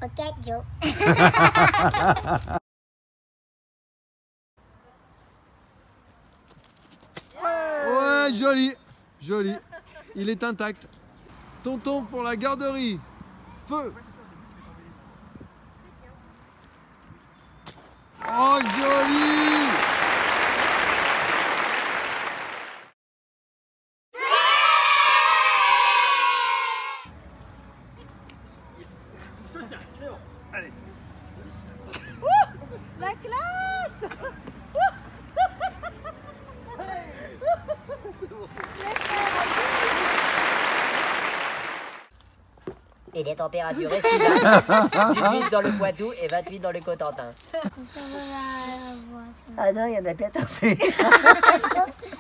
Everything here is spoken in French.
Rocket Joe. Ouais, joli, joli. Il est intact. Tonton pour la garderie. Feu. Oh, joli. Allez. La classe. Et les températures estivales, 18 dans le Poitou et 28 dans le Cotentin. Ça va la voix. Ah non, il y en a peut-être plus.